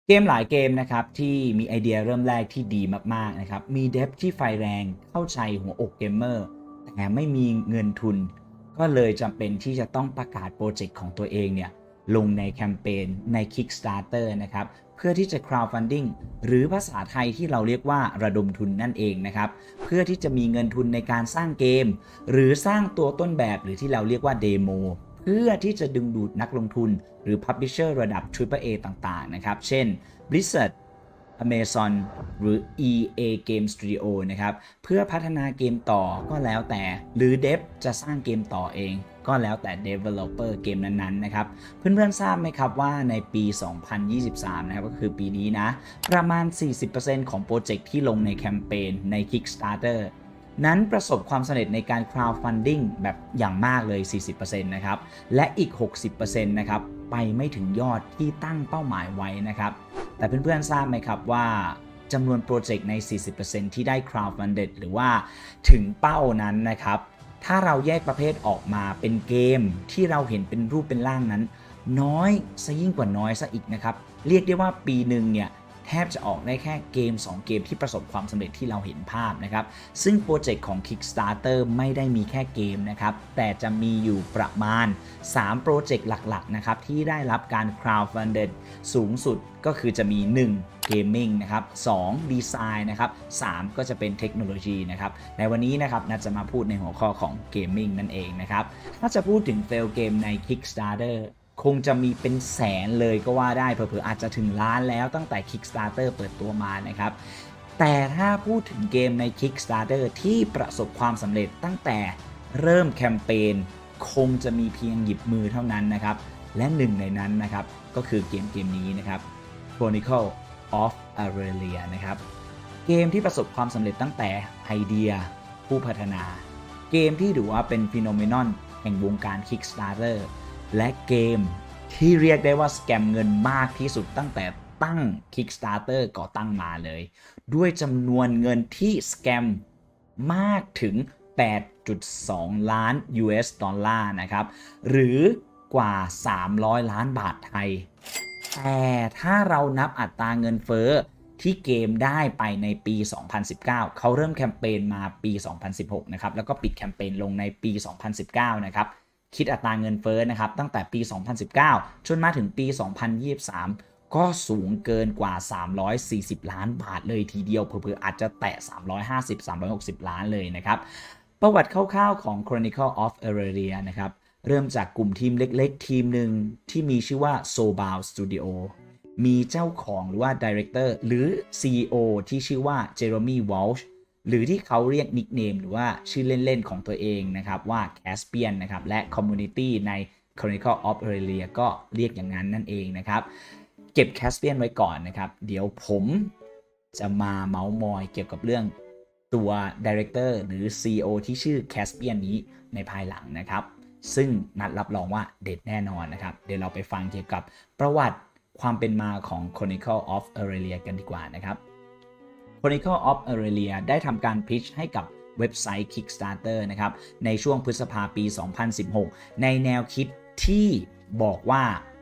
เกมหลายเกมนะครับที่มีไอเดียเริ่มแรกที่ดีมากๆนะครับมีเดฟที่ไฟแรงเข้าใจหัวอกเกมเมอร์แต่ไม่มีเงินทุนก็เลยจำเป็นที่จะต้องประกาศโปรเจกต์ของตัวเองเนี่ยลงในแคมเปญใน Kickstarter นะครับเพื่อที่จะ crowdfunding หรือภาษาไทยที่เราเรียกว่าระดมทุนนั่นเองนะครับเพื่อที่จะมีเงินทุนในการสร้างเกมหรือสร้างตัวต้นแบบหรือที่เราเรียกว่าเดโมเพื่อที่จะดึงดูดนักลงทุนหรือ Publisher ระดับ Triple A ต่างๆนะครับเช่น Blizzard Amazon หรือ EA Game Studio นะครับเพื่อพัฒนาเกมต่อก็แล้วแต่หรือ Dev จะสร้างเกมต่อเองก็แล้วแต่ Developer เกมนั้นๆนะครับเพื่อนๆทราบไหมครับว่าในปี 2023 นะครับก็คือปีนี้นะประมาณ 40% ของโปรเจกต์ที่ลงในแคมเปญใน Kickstarter นั้นประสบความสำเร็จในการ crowdfunding แบบอย่างมากเลย 40% นะครับและอีก 60% นะครับไปไม่ถึงยอดที่ตั้งเป้าหมายไว้นะครับแต่เพื่อนๆทราบไหมครับว่าจำนวนโปรเจกต์ใน 40% ที่ได้ crowdfunded หรือว่าถึงเป้านั้นนะครับถ้าเราแยกประเภทออกมาเป็นเกมที่เราเห็นเป็นรูปเป็นร่างนั้นน้อยซะยิ่งกว่าน้อยซะอีกนะครับเรียกได้ว่าปีหนึ่งเนี่ยแทบจะออกได้แค่เกม2เกมที่ประสบความสำเร็จที่เราเห็นภาพนะครับซึ่งโปรเจกต์ของ Kickstarter ไม่ได้มีแค่เกมนะครับแต่จะมีอยู่ประมาณ3โปรเจกต์หลักๆนะครับที่ได้รับการ crowdfunded สูงสุดก็คือจะมี1 Gaming นะครับ2 Design นะครับ3ก็จะเป็นเทคโนโลยีนะครับในวันนี้นะครับน่าจะมาพูดในหัวข้อของ Gaming นั่นเองนะครับถ้าจะพูดถึง fail game ใน Kickstarterคงจะมีเป็นแสนเลยก็ว่าได้เผลอๆอาจจะถึงล้านแล้วตั้งแต่ Kickstarter เปิดตัวมานะครับแต่ถ้าพูดถึงเกมใน Kickstarter ที่ประสบความสำเร็จตั้งแต่เริ่มแคมเปญคงจะมีเพียงหยิบมือเท่านั้นนะครับและหนึ่งในนั้นนะครับก็คือเกมนี้นะครับ Chronicle of Aurelia นะครับเกมที่ประสบความสำเร็จตั้งแต่ไอเดียผู้พัฒนาเกมที่ถือว่าเป็นฟีโนเมนอนแห่งวงการ Kickstarter และเกมที่เรียกได้ว่าสแกมเงินมากที่สุดตั้งแต่ตั้ง Kickstarter ก่อตั้งมาเลยด้วยจำนวนเงินที่สแกมมากถึง 8.2 ล้าน US ดอลลาร์นะครับหรือกว่า 300 ล้านบาทไทยแต่ถ้าเรานับอัตราเงินเฟ้อที่เกมได้ไปในปี 2019 เขาเริ่มแคมเปญมาปี 2016 นะครับแล้วก็ปิดแคมเปญลงในปี 2019 นะครับคิดอัตราเงินเฟ้อนะครับตั้งแต่ปี 2019 จนมาถึงปี 2023 ก็สูงเกินกว่า 340 ล้านบาทเลยทีเดียวเผลอๆอาจจะแตะ 350-360 ล้านเลยนะครับประวัติคร่าวๆของ Chronicle of Aurelia นะครับเริ่มจากกลุ่มทีมเล็กๆทีมหนึ่งที่มีชื่อว่า Soulbound Studio มีเจ้าของหรือว่า Director หรือ CEO ที่ชื่อว่า Jeremy Walsh หรือที่เขาเรียกนิคเนมหรือว่าชื่อเล่นๆของตัวเองนะครับว่า Caspian นะครับและ Community ใน Chronicle of Aurelia ก็เรียกอย่างนั้นนั่นเองนะครับเก็บ Caspian ไว้ก่อนนะครับเดี๋ยวผมจะมาเมาส์มอยเกี่ยวกับเรื่องตัว Director หรือ CEO ที่ชื่อ Caspian นี้ในภายหลังนะครับซึ่งนัดรับรองว่าเด็ดแน่นอนนะครับเดี๋ยวเราไปฟังเกี่ยวกับประวัติความเป็นมาของ Chronicle of Aurelia กันดีกว่านะครับ Chronicle of Aurelia ได้ทำการพิชให้กับเว็บไซต์ Kickstarter นะครับในช่วงพฤษภาปี 2016 ในแนวคิดที่บอกว่า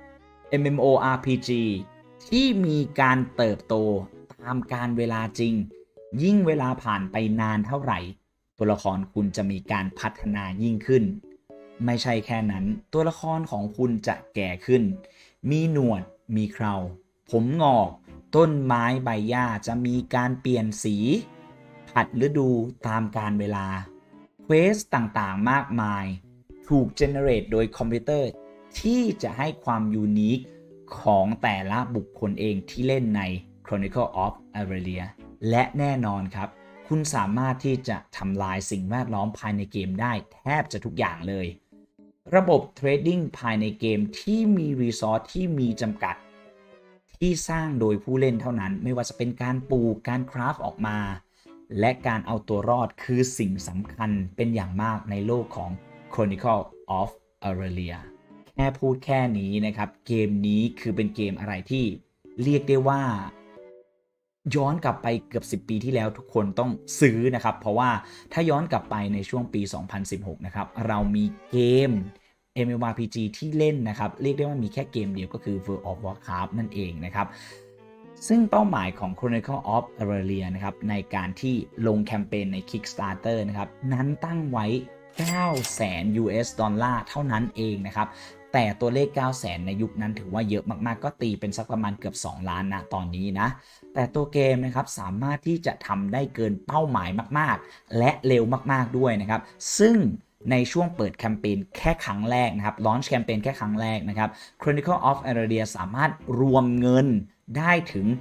MMORPG ที่มีการเติบโตตามกาลเวลาจริงยิ่งเวลาผ่านไปนานเท่าไหร่ตัวละครคุณจะมีการพัฒนายิ่งขึ้นไม่ใช่แค่นั้นตัวละครของคุณจะแก่ขึ้นมีหนวดมีเคราผมงอกต้นไม้ใบหญ้าจะมีการเปลี่ยนสีผัดฤดูตามกาลเวลาเควสต่างๆมากมายถูกเจเนเรตโดยคอมพิวเตอร์ที่จะให้ความยูนิคของแต่ละบุคคลเองที่เล่นใน Chronicle of Aurelia และแน่นอนครับคุณสามารถที่จะทำลายสิ่งแวดล้อมภายในเกมได้แทบจะทุกอย่างเลยระบบเทรดดิ้งภายในเกมที่มีรีซอสที่มีจำกัดที่สร้างโดยผู้เล่นเท่านั้นไม่ว่าจะเป็นการปลูกการคราฟออกมาและการเอาตัวรอดคือสิ่งสำคัญเป็นอย่างมากในโลกของ Chronicle of Aurelia แค่พูดแค่นี้นะครับเกมนี้คือเป็นเกมอะไรที่เรียกได้ว่าย้อนกลับไปเกือบ10 ปีที่แล้วทุกคนต้องซื้อนะครับเพราะว่าถ้าย้อนกลับไปในช่วงปี 2016 นะครับเรามีเกม MMORPG ที่เล่นนะครับเรียกได้ว่ามีแค่เกมเดียวก็คือ World of Warcraft นั่นเองนะครับซึ่งเป้าหมายของ Chronicle of Auralia นะครับในการที่ลงแคมเปญใน Kickstarter นะครับนั้นตั้งไว้ 900,000 US ดอลลาร์เท่านั้นเองนะครับแต่ตัวเลข 900,000 ในยุคนั้นถือว่าเยอะมากๆก็ตีเป็นสักประมาณเกือบ 2 ล้านนะตอนนี้นะแต่ตัวเกมนะครับสามารถที่จะทำได้เกินเป้าหมายมากๆและเร็วมากๆด้วยนะครับซึ่งในช่วงเปิดแคมเปญแค่ครั้งแรกนะครับลอนช์แคมเปญแค่ครั้งแรกนะครับ Chronicle of Auralia สามารถรวมเงินได้ถึง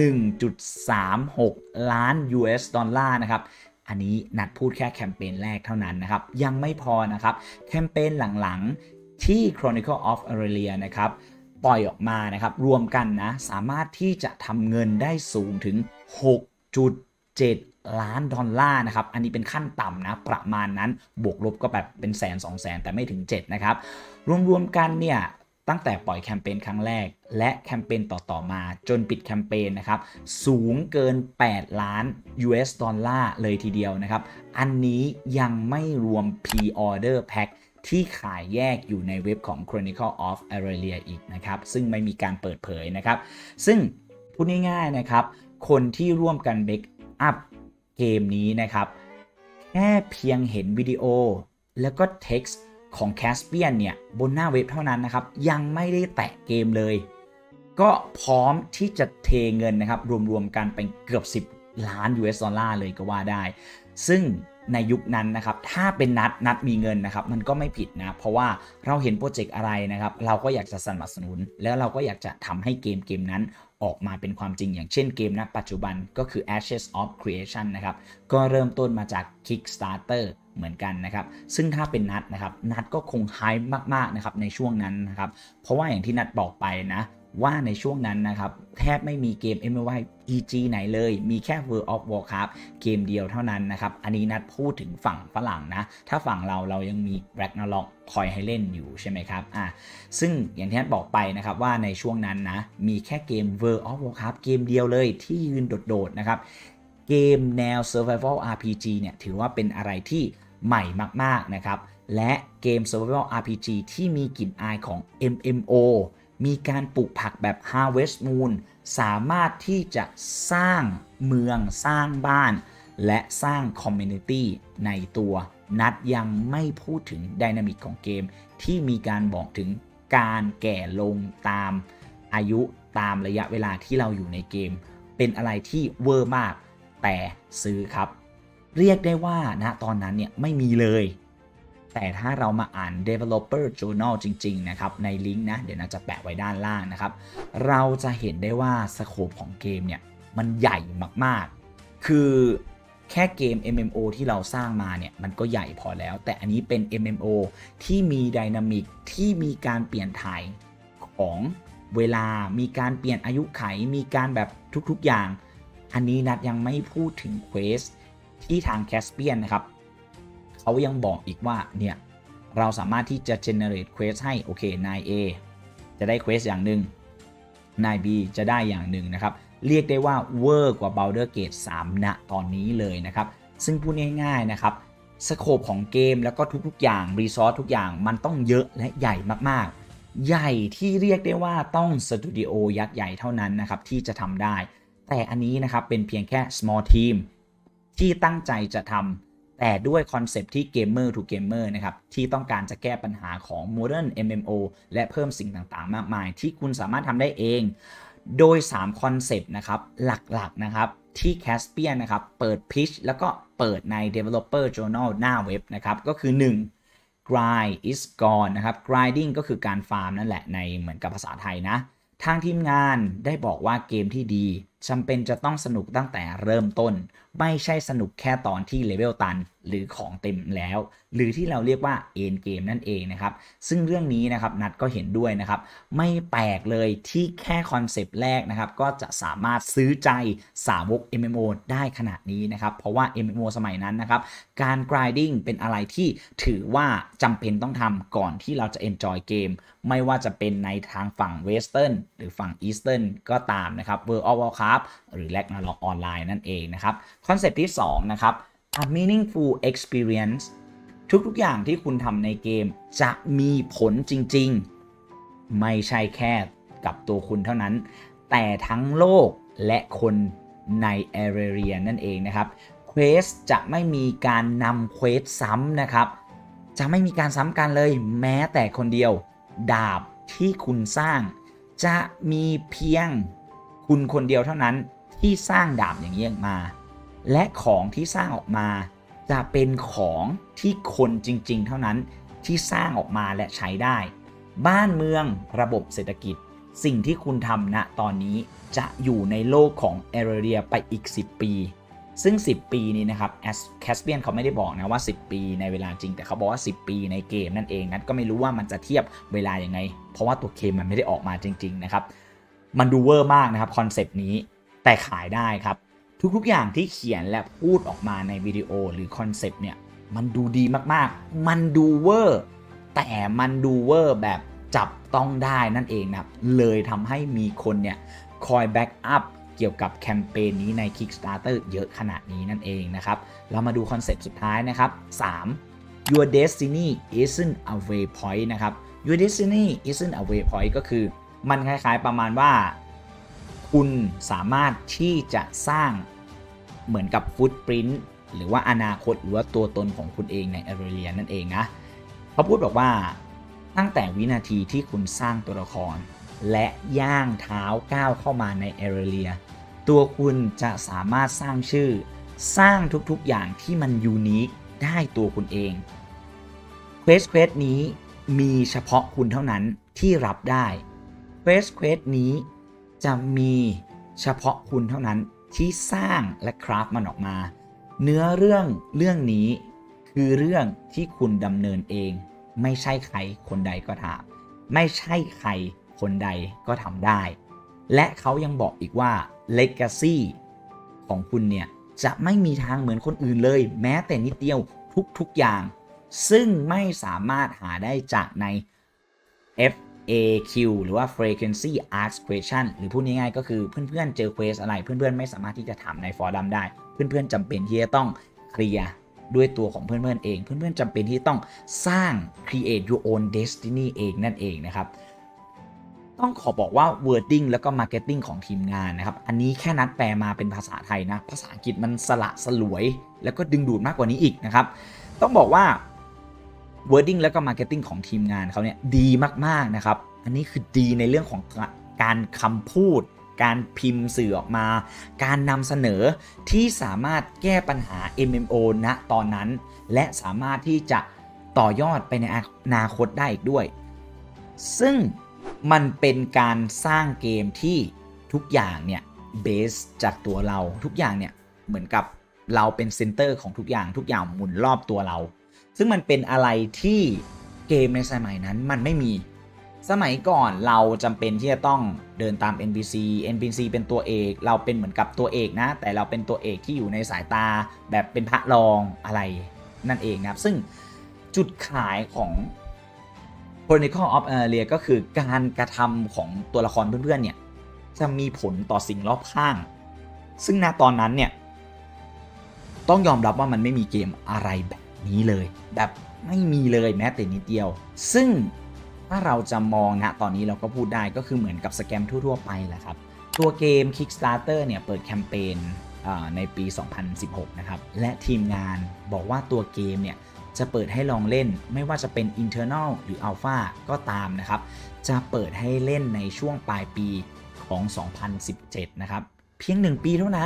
1.36 ล้าน US ดอลลาร์นะครับอันนี้นัดพูดแค่แคมเปญแรกเท่านั้นนะครับยังไม่พอนะครับแคมเปญหลังๆที่ Chronicle of Auralia นะครับปล่อยออกมานะครับรวมกันนะสามารถที่จะทำเงินได้สูงถึง 6.7 ล้านดอลลาร์นะครับอันนี้เป็นขั้นต่ำนะประมาณนั้นบวกลบก็แบบเป็นแสน2แสนแต่ไม่ถึง7นะครับรวมๆกันเนี่ยตั้งแต่ปล่อยแคมเปญครั้งแรกและแคมเปญต่อๆมาจนปิดแคมเปญนะครับสูงเกิน8ล้าน US ดอลลาร์เลยทีเดียวนะครับอันนี้ยังไม่รวม Pre-order Pack ที่ขายแยกอยู่ในเว็บของ Chronicle of Auralia อีกนะครับซึ่งไม่มีการเปิดเผยนะครับซึ่งพูดง่ายๆนะครับคนที่ร่วมกันเบรกอัพเกมนี้นะครับแค่เพียงเห็นวิดีโอแล้วก็ textของ Caspian เนี่ยบนหน้าเว็บเท่านั้นนะครับยังไม่ได้แตะเกมเลยก็พร้อมที่จะเทเงินนะครับรวมๆกันเป็นเกือบ10 ล้าน US ดอลลาร์เลยก็ว่าได้ซึ่งในยุคนั้นนะครับถ้าเป็นนัดมีเงินนะครับมันก็ไม่ผิดนะเพราะว่าเราเห็นโปรเจกต์อะไรนะครับเราก็อยากจะสนับสนุนแล้วเราก็อยากจะทำให้เกมนั้นออกมาเป็นความจริงอย่างเช่นเกมณปัจจุบันก็คือ Ashes of Creation นะครับก็เริ่มต้นมาจาก Kickstarter เหมือนกันนะครับซึ่งถ้าเป็นนัดก็คงไฮป์มากๆนะครับในช่วงนั้นนะครับเพราะว่าอย่างที่นัดบอกไปนะว่าในช่วงนั้นนะครับแทบไม่มีเกม MMORPG ไหนเลยมีแค่ World of Warcraft เกมเดียวเท่านั้นนะครับอันนี้นัดพูดถึงฝั่งฝรั่งนะถ้าฝั่งเรายังมี Ragnarok คอยให้เล่นอยู่ใช่ไหมครับซึ่งอย่างที่นัดบอกไปนะครับว่าในช่วงนั้นนะมีแค่เกม World of Warcraft เกมเดียวเลยที่ยืนโดดๆนะครับเกมแนว Survival RPG เนี่ยถือว่าเป็นอะไรที่ใหม่มากๆนะครับและเกม Survival RPG ที่มีกลิ่นอายของ MMO มีการปลูกผักแบบ Harvest Moon สามารถที่จะสร้างเมืองสร้างบ้านและสร้าง Community ในตัวนัดยังไม่พูดถึงไดนามิกของเกมที่มีการบอกถึงการแก่ลงตามอายุตามระยะเวลาที่เราอยู่ในเกมเป็นอะไรที่เวอร์มากแต่ซื้อครับเรียกได้ว่าณตอนนั้นเนี่ยไม่มีเลยแต่ถ้าเรามาอ่าน Developer Journal จริงๆนะครับในลิงก์นะเดี๋ยวน่าจะแปะไว้ด้านล่างนะครับเราจะเห็นได้ว่าสโคปของเกมเนี่ยมันใหญ่มากๆคือแค่เกม MMO ที่เราสร้างมาเนี่ยมันก็ใหญ่พอแล้วแต่อันนี้เป็น MMO ที่มีไดนามิกที่มีการเปลี่ยนถ่ายของเวลามีการเปลี่ยนอายุไขมีการแบบทุกๆอย่างอันนี้นัดยังไม่พูดถึงเควสที่ทาง Caspian นะครับเขายังบอกอีกว่าเนี่ยเราสามารถที่จะ generate quest ให้โอเคนาย A จะได้ quest อย่างหนึ่งนาย B จะได้อย่างหนึ่งนะครับเรียกได้ว่าเวอร์กว่า Baldur's Gate 3 ณ ตอนนี้เลยนะครับซึ่งพูดง่ายๆนะครับสโคปของเกมแล้วก็ทุกๆอย่างรีซอสทุกอย่างมันต้องเยอะและใหญ่มากๆใหญ่ที่เรียกได้ว่าต้องสตูดิโอยักษ์ใหญ่เท่านั้นนะครับที่จะทำได้แต่อันนี้นะครับเป็นเพียงแค่ small team ที่ตั้งใจจะทำแต่ด้วยคอนเซปต์ที่ Gamer to Gamer นะครับที่ต้องการจะแก้ปัญหาของ Modern MMO และเพิ่มสิ่งต่างๆมากมายที่คุณสามารถทำได้เองโดย3คอนเซปต์นะครับหลักๆนะครับที่ Caspian นะครับเปิด pitch แล้วก็เปิดใน Developer Journal หน้าเว็บนะครับก็คือ 1. Grind is gone นะครับ grinding ก็คือการฟาร์มนั่นแหละในเหมือนกับภาษาไทยนะทางทีมงานได้บอกว่าเกมที่ดีจำเป็นจะต้องสนุกตั้งแต่เริ่มต้นไม่ใช่สนุกแค่ตอนที่เลเวลตันหรือของเต็มแล้วหรือที่เราเรียกว่าเอ็นเกมนั่นเองนะครับซึ่งเรื่องนี้นะครับนัดก็เห็นด้วยนะครับไม่แปลกเลยที่แค่คอนเซปต์แรกนะครับก็จะสามารถซื้อใจสาวก MMO ได้ขนาดนี้นะครับเพราะว่า MMO สมัยนั้นนะครับการ grinding เป็นอะไรที่ถือว่าจำเป็นต้องทำก่อนที่เราจะ enjoy เกมไม่ว่าจะเป็นในทางฝั่ง Western หรือฝั่ง Eastern ก็ตามนะครับ World of Warcraft หรือ Ragnarok Online นั่นเองนะครับคอนเซปต์ที่2นะครับ a meaningful experience ทุกๆอย่างที่คุณทำในเกมจะมีผลจริงๆไม่ใช่แค่กับตัวคุณเท่านั้นแต่ทั้งโลกและคนในแอเรียนั่นเองนะครับเควสจะไม่มีการนำเควสซ้ำนะครับจะไม่มีการซ้ำกันเลยแม้แต่คนเดียวดาบที่คุณสร้างจะมีเพียงคุณคนเดียวเท่านั้นที่สร้างดาบอย่างนี้ออกมาและของที่สร้างออกมาจะเป็นของที่คนจริงๆเท่านั้นที่สร้างออกมาและใช้ได้บ้านเมืองระบบเศรษฐกิจสิ่งที่คุณทำณตอนนี้จะอยู่ในโลกของเอเรียไปอีก10ปีซึ่ง10ปีนี้นะครับแคสเปียนเขาไม่ได้บอกนะว่า10ปีในเวลาจริงแต่เขาบอกว่า10ปีในเกมนั่นเองนั้นก็ไม่รู้ว่ามันจะเทียบเวลาอย่างไงเพราะว่าตัวเกมมันไม่ได้ออกมาจริงๆนะครับมันดูเวอร์มากนะครับคอนเซปต์นี้แต่ขายได้ครับทุกๆอย่างที่เขียนและพูดออกมาในวิดีโอหรือคอนเซปต์เนี่ยมันดูดีมากๆมันดูเวอร์แต่มันดูเวอร์แบบจับต้องได้นั่นเองนะครับเลยทำให้มีคนเนี่ยคอยแบ็กอัพเกี่ยวกับแคมเปญนี้ใน Kickstarter เยอะขนาดนี้นั่นเองนะครับเรามาดูคอนเซปต์สุดท้ายนะครับ3 Your destiny isn't a waypoint นะครับ Your destiny isn't a waypoint ก็คือมันคล้ายๆประมาณว่าคุณสามารถที่จะสร้างเหมือนกับฟุตปริ้นท์หรือว่าอนาคตหรือว่าตัวตนของคุณเองในเอเรียนั่นเองนะเขาพูดบอกว่าตั้งแต่วินาทีที่คุณสร้างตัวละครและย่างเท้าก้าวเข้ามาในเอเรียตัวคุณจะสามารถสร้างชื่อสร้างทุกๆอย่างที่มันยูนิคได้ตัวคุณเองเควสนี้มีเฉพาะคุณเท่านั้นที่รับได้เควสนี้จะมีเฉพาะคุณเท่านั้นที่สร้างและคราฟมันออกมาเนื้อเรื่องนี้คือเรื่องที่คุณดำเนินเองไม่ใช่ใครคนใดก็ทำไม่ใช่ใครคนใดก็ทำได้และเขายังบอกอีกว่า Legacy ของคุณเนี่ยจะไม่มีทางเหมือนคนอื่นเลยแม้แต่นิดเดียวทุกอย่างซึ่งไม่สามารถหาได้จากใน FAQ หรือว่า Frequency Asked Question หรือพูดง่ายๆก็คือเพื่อนๆเจอเควสอะไรเพื่อนๆไม่สามารถที่จะถามในฟอรัมได้เพื่อนๆจำเป็นที่จะต้องเคลียร์ด้วยตัวของเพื่อนๆเองเพื่อนๆจำเป็นที่ต้องสร้าง create your own destiny เองนั่นเองนะครับต้องขอบอกว่า wording แล้วก็ marketing ของทีมงานนะครับอันนี้แค่นัดแปลมาเป็นภาษาไทยนะภาษาอังกฤษมันสละสลวยแล้วก็ดึงดูดมากกว่านี้อีกนะครับต้องบอกว่า wording แล้วก็ marketing ของทีมงานเขาเนี่ยดีมากๆนะครับอันนี้คือดีในเรื่องของการคำพูดการพิมพ์สื่อออกมาการนำเสนอที่สามารถแก้ปัญหา MMO ณตอนนั้นและสามารถที่จะต่อยอดไปในอนาคตได้อีกด้วยซึ่งมันเป็นการสร้างเกมที่ทุกอย่างเนี่ยเบสจากตัวเราทุกอย่างเนี่ยเหมือนกับเราเป็นเซนเตอร์ของทุกอย่างหมุนรอบตัวเราซึ่งมันเป็นอะไรที่เกมในสมัยนั้นมันไม่มีสมัยก่อนเราจำเป็นที่จะต้องเดินตาม NPC เป็นตัวเอกเราเป็นเหมือนกับตัวเอกนะแต่เราเป็นตัวเอกที่อยู่ในสายตาแบบเป็นพระรองอะไรนั่นเองนะครับซึ่งจุดขายของ Chronicle of Aria ก็คือการกระทำของตัวละครเพื่อนๆเนี่ยจะมีผลต่อสิ่งรอบข้างซึ่งณตอนนั้นเนี่ยต้องยอมรับว่ามันไม่มีเกมอะไรแบบนี้เลยแบบไม่มีเลยแม้แต่นิดเดียวซึ่งถ้าเราจะมองณตอนนี้เราก็พูดได้ก็คือเหมือนกับสแกมทั่วๆไปแหละครับตัวเกม Kickstarter เนี่ยเปิดแคมเปญในปี 2016 นะครับและทีมงานบอกว่าตัวเกมเนี่ยจะเปิดให้ลองเล่นไม่ว่าจะเป็น Internal หรือ Alpha ก็ตามนะครับจะเปิดให้เล่นในช่วงปลายปีของ 2017 นะครับเพียง1ปีเท่านั้น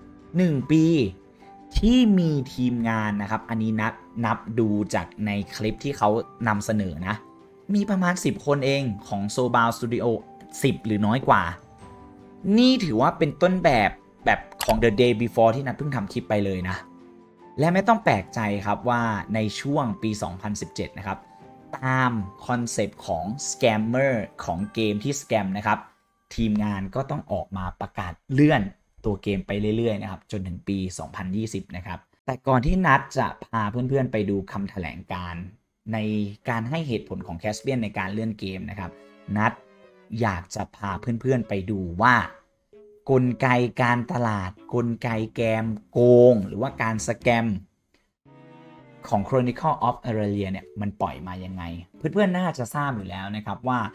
1ปีที่มีทีมงานนะครับอันนี้นับดูจากในคลิปที่เขานำเสนอนะมีประมาณ10คนเองของ Sobal Studio 10หรือน้อยกว่านี่ถือว่าเป็นต้นแบบของ The Day Before ที่นัดเพิ่งทำคลิปไปเลยนะและไม่ต้องแปลกใจครับว่าในช่วงปี 2017 นะครับตามคอนเซปต์ของ Scammer ของเกมที่ Scam นะครับทีมงานก็ต้องออกมาประกาศเลื่อนตัวเกมไปเรื่อยๆนะครับจนถึงปี 2020 นะครับแต่ก่อนที่นัดจะพาเพื่อนๆไปดูคำแถลงการณ์ในการให้เหตุผลของ Caspian ในการเลื่อนเกมนะครับนัดอยากจะพาเพื่อนๆไปดูว่ากลไกการตลาดกลไกแกมโกงหรือว่าการสแกมของ Chronicle of Aria เนี่ยมันปล่อยมายังไงเพื่อนๆน่าจะทราบอยู่แล้วนะครับว่า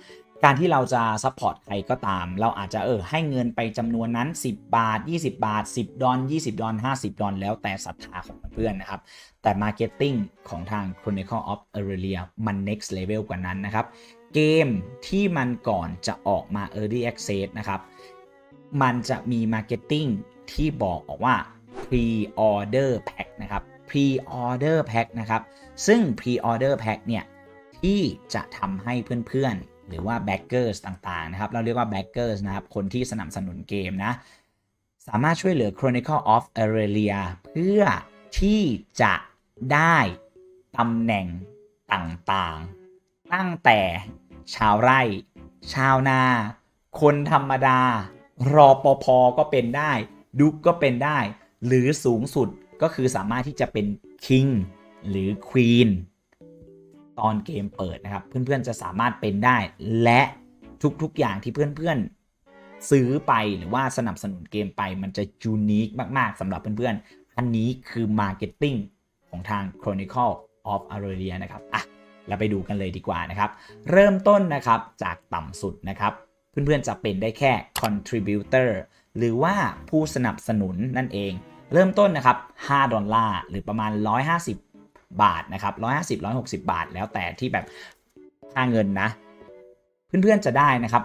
การที่เราจะซัพพอร์ตใครก็ตามเราอาจจะให้เงินไปจำนวนนั้น10 บาท20 บาท10 ดอล20 ดอล50 ดอลแล้วแต่ศรัทธาของเพื่อนนะครับแต่ Marketing ของทาง Chronicle of Aurelia มัน next level กว่านั้นนะครับเกมที่มันก่อนจะออกมา Early Access นะครับมันจะมี Marketing ที่บอกว่า Pre-order Pack นะครับ Pre-order Pack นะครับซึ่ง Pre-order Pack เนี่ยที่จะทำให้เพื่อนๆหรือว่า backers ต่างๆนะครับเราเรียกว่า backers นะครับคนที่สนับสนุนเกมนะสามารถช่วยเหลือ Chronicle of Aurelia เพื่อที่จะได้ตำแหน่งต่างๆตั้งแต่ชาวไร่ชาวนาคนธรรมดารปภก็เป็นได้ดุกก็เป็นได้หรือสูงสุดก็คือสามารถที่จะเป็น King หรือ Queen ตอนเกมเปิดนะครับเพื่อนๆจะสามารถเป็นได้และทุกๆอย่างที่เพื่อนๆซื้อไปหรือว่าสนับสนุนเกมไปมันจะยูนิคมากๆสำหรับเพื่อนๆอันนี้คือ Marketing ของทาง Chronicle of Aurelia นะครับเราไปดูกันเลยดีกว่านะครับเริ่มต้นนะครับจากต่ำสุดนะครับเพื่อนๆจะเป็นได้แค่ Contributor หรือว่าผู้สนับสนุนนั่นเองเริ่มต้นนะครับ$5หรือประมาณ150 บาทนะครับ150-160 บาทแล้วแต่ที่แบบค่าเงินนะเพื่อนๆจะได้นะครับ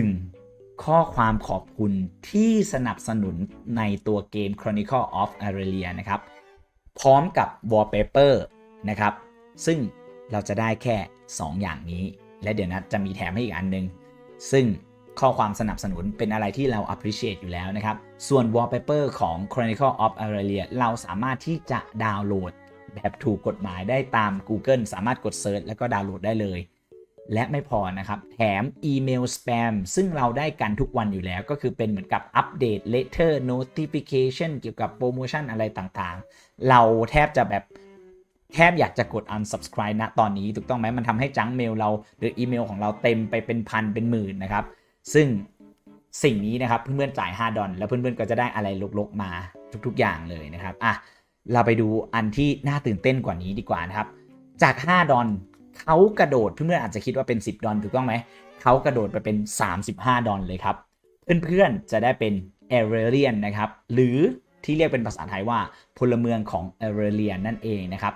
1ข้อความขอบคุณที่สนับสนุนในตัวเกม Chronicle of Aurelia นะครับพร้อมกับ Wallpaper นะครับซึ่งเราจะได้แค่2อย่างนี้และเดี๋ยวนะจะมีแถมให้อีกอันนึงซึ่งข้อความสนับสนุนเป็นอะไรที่เรา appreciate อยู่แล้วนะครับส่วน Wallpaper ของ Chronicle of Aurelia เราสามารถที่จะดาวน์โหลดแบบถูกกฎหมายได้ตาม Google สามารถกด Search แล้วก็ดาวน์โหลดได้เลยและไม่พอนะครับแถมอีเมลสแปมซึ่งเราได้กันทุกวันอยู่แล้วก็คือเป็นเหมือนกับอัปเดต Letter Notification เกี่ยวกับโปรโมชั่นอะไรต่างๆเราแทบอยากจะกด unsubscribe นะตอนนี้ถูกต้องไหมมันทำให้จังเมลเราหรืออีเมลของเราเต็มไปเป็นพันเป็นหมื่นนะครับซึ่งสิ่งนี้นะครับเพื่อนๆจ่าย$5แล้วเพื่อนๆก็จะได้อะไรลกๆมาทุกๆอย่างเลยนะครับเราไปดูอันที่น่าตื่นเต้นกว่านี้ดีกว่านะครับจาก$5เขากระโดดเพื่อนๆอาจจะคิดว่าเป็น$10ถูกต้องไหมเขากระโดดไปเป็น$35เลยครับเพื่อนๆจะได้เป็น Aurelian นะครับหรือที่เรียกเป็นภาษาไทยว่าพลเมืองของ Aurelian นั่นเองนะครับ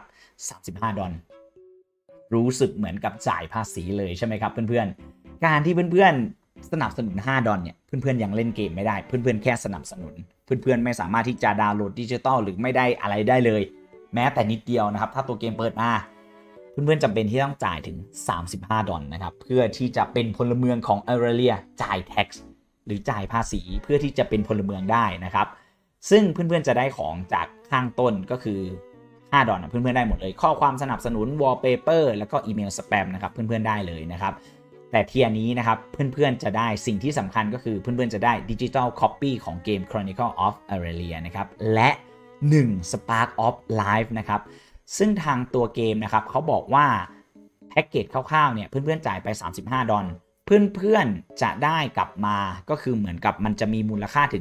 $35รู้สึกเหมือนกับจ่ายภาษีเลยใช่ไหมครับเพื่อนๆการที่เพื่อนๆสนับสนุน$5เนี่ยเพื่อนๆยังเล่นเกมไม่ได้เพื่อนๆแค่สนับสนุนเพื่อนๆไม่สามารถที่จะดาวน์โหลดดิจิตอลหรือไม่ได้อะไรได้เลยแม้แต่นิดเดียวนะครับถ้าตัวเกมเปิดมาเพื่อนๆจำเป็นที่ต้องจ่ายถึง$35นะครับเพื่อที่จะเป็นพลเมืองของ Aurelia จ่าย tax หรือจ่ายภาษีเพื่อที่จะเป็นพลเมืองได้นะครับซึ่งเพื่อนๆจะได้ของจากข้างต้นก็คือ$5เพื่อนๆได้หมดเลยข้อความสนับสนุน Wallpaper แล้วก็อีเมลสแปมนะครับเพื่อนๆได้เลยนะครับแต่ที่อันนี้นะครับเพื่อนๆจะได้สิ่งที่สำคัญก็คือเพื่อนๆจะได้ Digital Copy ของเกม Chronicle of Aurelia นะครับและ1 Spark of Life นะครับซึ่งทางตัวเกมนะครับเขาบอกว่าแพ็กเกจคร่าวๆเนี่ยเพื่อนๆจ่ายไป$35เพื่อนๆจะได้กลับมาก็คือเหมือนกับมันจะมีมูลค่าถึง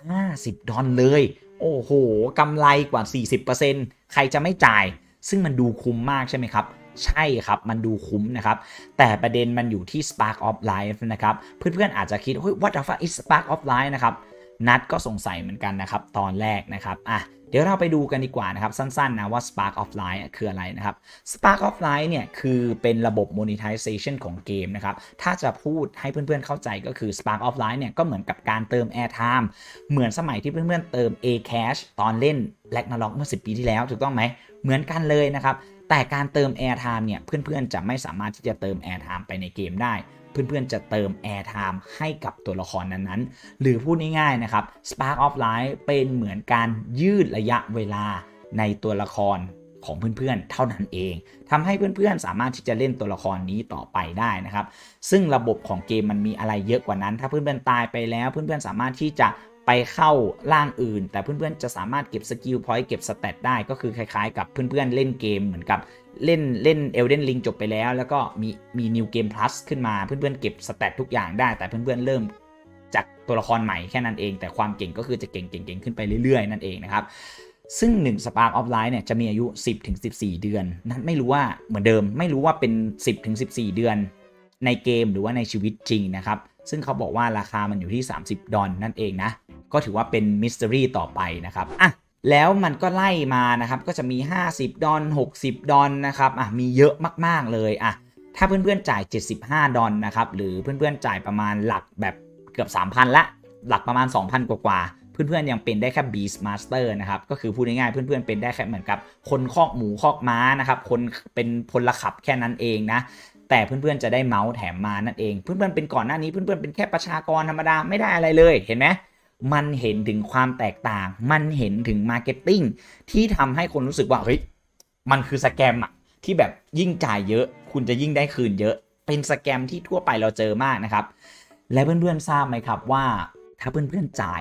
$50เลยโอ้โหกำไรกว่า 40% ใครจะไม่จ่ายซึ่งมันดูคุ้มมากใช่ไหมครับใช่ครับมันดูคุ้มนะครับแต่ประเด็นมันอยู่ที่ Spark of Life นะครับเพื่อนๆอาจจะคิดเฮ้ย what the fuck is Spark of Life นะครับนัดก็สงสัยเหมือนกันนะครับตอนแรกนะครับเดี๋ยวเราไปดูกันดีกว่านะครับสั้นๆนะว่า Spark of Life คืออะไรนะครับ Spark of Life เนี่ยคือเป็นระบบ monetization ของเกมนะครับถ้าจะพูดให้เพื่อนๆเข้าใจก็คือ Spark of Life เนี่ยก็เหมือนกับการเติม airtime เหมือนสมัยที่เพื่อนๆเติม A-Cash ตอนเล่น Ragnarok เมื่อ10 ปีที่แล้วถูกต้องไหมเหมือนกันเลยนะครับแต่การเติม airtime เนี่ยเพื่อนๆจะไม่สามารถที่จะเติม airtime ไปในเกมได้เพื่อนๆจะเติม airtime ให้กับตัวละครนั้นๆหรือพูดง่ายๆนะครับ Spark of Life เป็นเหมือนการยืดระยะเวลาในตัวละครของเพื่อนๆเท่านั้นเองทำให้เพื่อนๆสามารถที่จะเล่นตัวละครนี้ต่อไปได้นะครับซึ่งระบบของเกมมันมีอะไรเยอะกว่านั้นถ้าเพื่อนๆตายไปแล้วเพื่อนๆสามารถที่จะไปเข้าร่างอื่นแต่เพื่อนๆจะสามารถเก็บสกิลพอยต์เก็บสเตตได้ก็คือคล้ายๆกับเพื่อนๆเล่นเกมเหมือนกับเล่น Elden Ring จบไปแล้วก็มี New Game Plus ขึ้นมาเพื่อนๆเก็บสเตตทุกอย่างได้แต่เพื่อนๆเริ่มจากตัวละครใหม่แค่นั้นเองแต่ความเก่งก็คือจะเก่งขึ้นไปเรื่อยๆนั่นเองนะครับซึ่ง1 Spark of Life เนี่ยจะมีอายุ 10-14 เดือนนั้นไม่รู้ว่าเหมือนเดิมไม่รู้ว่าเป็น 10-14 เดือนในเกมหรือว่าในชีวิตจริงนะครับซึ่งเขาบอกว่าราคามันอยู่ที่$30นั่นเองนะก็ถือว่าเป็นมิส t ต r รี่ต่อไปนะครับแล้วมันก็ไล่มานะครับก็จะมี$50 $60นะครับมีเยอะมากๆเลยถ้าเพื่อนๆจ่าย$75นะครับหรือเพื่อนๆจ่ายประมาณหลักแบบเกือบ 3,000 ละหลักประมาณ 2,000 กว่าเพื่อนๆยังเป็นได้แค่ Beast Master นะครับก็คือพูดง่ายๆเพื่อนๆเป็นได้แค่เหมือนกับคนคอกหมูคอกม้านะครับคนเป็นพลขับแค่นั้นเองนะแต่เพื่อนๆจะได้เมาส์แถมมานั่นเองเพื่อนๆเป็นก่อนหน้านี้เพื่อนๆเป็นแค่ประชากรธรรมดาไม่ได้อะไรเลยเห็นไหมมันเห็นถึงความแตกต่างมันเห็นถึงมาร์เก็ตติ้งที่ทำให้คนรู้สึกว่าเฮ้ยมันคือสแกมที่แบบยิ่งจ่ายเยอะคุณจะยิ่งได้คืนเยอะเป็นสแกมที่ทั่วไปเราเจอมากนะครับและเพื่อนๆทราบไหมครับว่าถ้าเพื่อนๆจ่าย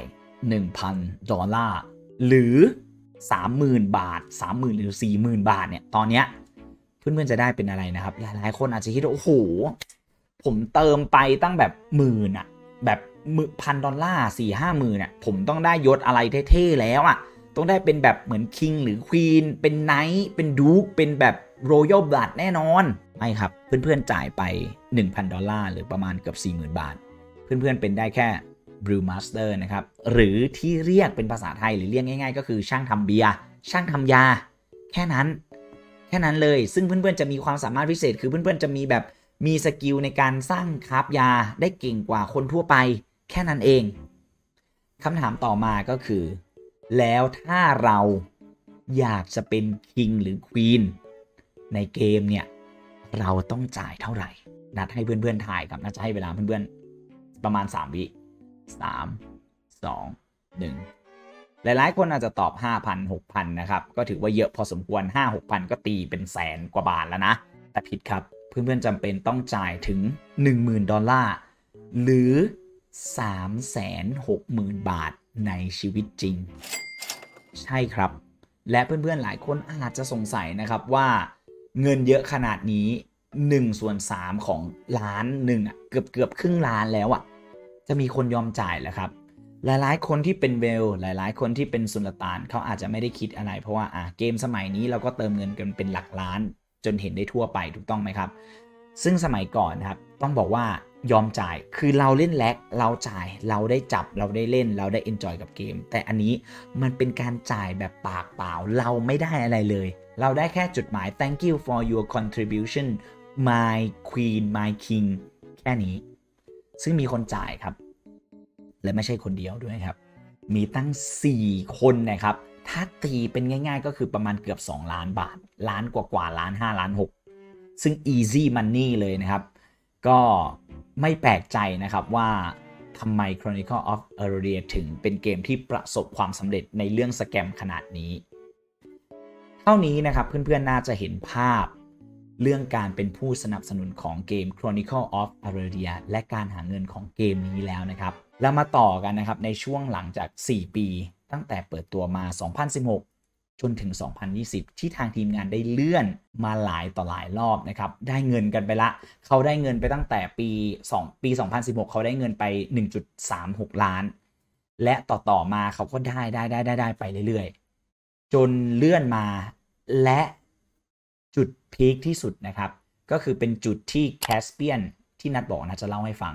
$1,000หรือ 30,000 บาท 30,000 หรือ 40,000 บาทเนี่ยตอนเนี้ยเพื่อนๆจะได้เป็นอะไรนะครับหลายๆคนอาจจะคิดว่าโอ้โหผมเติมไปตั้งแบบหมื่นแบบ$1,000 4-5,000ผมต้องได้ยศอะไรเท่ๆแล้วต้องได้เป็นแบบเหมือนคิงหรือควีนเป็นไนท์เป็นดูคเป็นแบบรอยัลบลัดแน่นอนไม่ครับเพื่อนๆจ่ายไป$1,000หรือประมาณเกือบ 40,000 บาทเพื่อนๆเป็นได้แค่Brew Master นะครับหรือที่เรียกเป็นภาษาไทยหรือเรียกง่ายๆก็คือช่างทำเบียร์ช่างทำยาแค่นั้นเลยซึ่งเพื่อนๆจะมีความสามารถพิเศษคือเพื่อนๆจะมีแบบมีสกิลในการสร้างคราฟยาได้เก่งกว่าคนทั่วไปแค่นั้นเองคำถามต่อมาก็คือแล้วถ้าเราอยากจะเป็นคิงหรือควีนในเกมเนี่ยเราต้องจ่ายเท่าไหร่นัดให้เพื่อนๆถ่ายครับน่าจะให้เวลาเพื่อนๆประมาณ3 วิ3 2 1หลายๆคนอาจจะตอบ 5,000 6,000 นะครับก็ถือว่าเยอะพอสมควร 5-6,000 ก็ตีเป็นแสนกว่าบาทแล้วนะแต่ผิดครับเพื่อนๆจำเป็นต้องจ่ายถึง$10,000หรือ 360,000 บาทในชีวิตจริงใช่ครับและเพื่อนๆหลายคนอาจจะสงสัยนะครับว่าเงินเยอะขนาดนี้1/3ของล้านหนึ่งเกือบครึ่งล้านแล้วจะมีคนยอมจ่ายเหรอครับหลายๆคนที่เป็นเวลหลายๆคนที่เป็นสุลต่านเขาอาจจะไม่ได้คิดอะไรเพราะว่าเกมสมัยนี้เราก็เติมเงินกันเป็นหลักล้านจนเห็นได้ทั่วไปถูกต้องไหมครับซึ่งสมัยก่อนครับต้องบอกว่ายอมจ่ายคือเราเล่นแลกเราจ่ายเราได้จับเราได้เล่นเราได้เอนจอยกับเกมแต่อันนี้มันเป็นการจ่ายแบบปากเปล่าเราไม่ได้อะไรเลยเราได้แค่จุดหมาย thank you for your contribution my queen my king แค่นี้ซึ่งมีคนจ่ายครับและไม่ใช่คนเดียวด้วยครับมีตั้ง4คนนะครับถ้าตีเป็นง่ายๆก็คือประมาณเกือบ2 ล้านบาทล้านกว่าล้าน5ล้าน6ซึ่ง easy money เลยนะครับก็ไม่แปลกใจนะครับว่าทำไม Chronicle of Auralia ถึงเป็นเกมที่ประสบความสำเร็จในเรื่องสแกมขนาดนี้เท่านี้นะครับเพื่อนๆน่าจะเห็นภาพเรื่องการเป็นผู้สนับสนุนของเกม Chronicle of Auralia และการหาเงินของเกมนี้แล้วนะครับเรามาต่อกันนะครับในช่วงหลังจาก4 ปีตั้งแต่เปิดตัวมา2016จนถึง2020ที่ทางทีมงานได้เลื่อนมาหลายต่อหลายรอบนะครับได้เงินกันไปละเขาได้เงินไปตั้งแต่ปี2016เขาได้เงินไป 1.36 ล้านและต่อมาเขาก็ได้ไปเรื่อยๆจนเลื่อนมาและจุดพีคที่สุดนะครับก็คือเป็นจุดที่ Caspian ที่นัดบอกนะจะเล่าให้ฟัง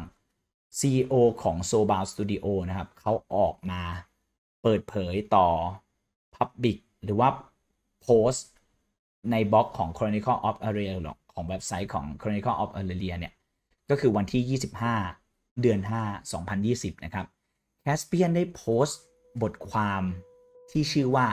CEO ของ Soulbound Studio นะครับเขาออกมาเปิดเผยต่อ Public หรือว่าโพสต์ในบล็อกของ Chronicle of Auralia ของเว็บไซต์ของ Chronicle of Auralia เนี่ยก็คือวันที่25 เดือน 5 2020 นะครับ Caspian ได้โพสต์บทความที่ชื่อว่า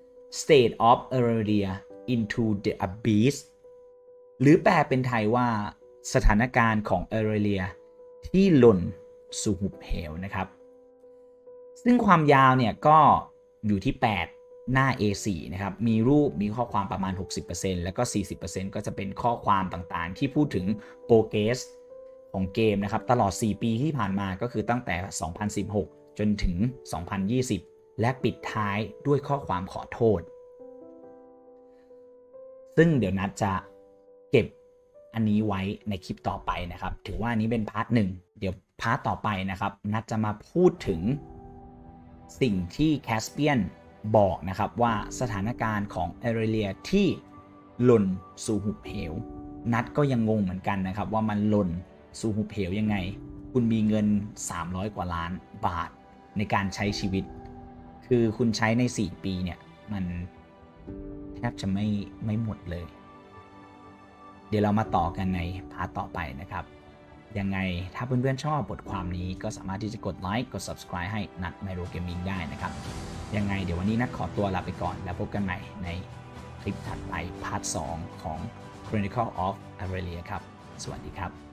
State of Auralia into the Abyss หรือแปลเป็นไทยว่าสถานการณ์ของ Auralia ที่หล่นสู่หุบเหวนะครับซึ่งความยาวเนี่ยก็อยู่ที่8หน้า A4 นะครับมีรูปมีข้อความประมาณ 60% แล้วก็ 40% ก็จะเป็นข้อความต่างๆที่พูดถึงโปรเกรสของเกมนะครับตลอด4 ปีที่ผ่านมาก็คือตั้งแต่2016จนถึง2020และปิดท้ายด้วยข้อความขอโทษซึ่งเดี๋ยวนัดจะเก็บอันนี้ไว้ในคลิปต่อไปนะครับถือว่าอันนี้เป็นพาร์ท 1เดี๋ยวพาร์ทต่อไปนะครับนัดจะมาพูดถึงสิ่งที่ Caspian บอกนะครับว่าสถานการณ์ของ Auralia ที่หล่นสู่หุบเหวนัดก็ยังงงเหมือนกันนะครับว่ามันหล่นสู่หุบเหวยังไงคุณมีเงิน300 กว่าล้านบาทในการใช้ชีวิตคือคุณใช้ใน4 ปีเนี่ยมันแทบจะไม่หมดเลยเดี๋ยวเรามาต่อกันในพาร์ทต่อไปนะครับยังไงถ้าเพื่อนๆชอบบทความนี้ก็สามารถที่จะกดไลค์กด Subscribe ให้นัด Myro Gaming ได้นะครับยังไงเดี๋ยววันนี้นัดขอตัวลาไปก่อนแล้วพบกันใหม่ในคลิปถัดไปพาร์ท 2 ของ Chronicle of Aurelia ครับสวัสดีครับ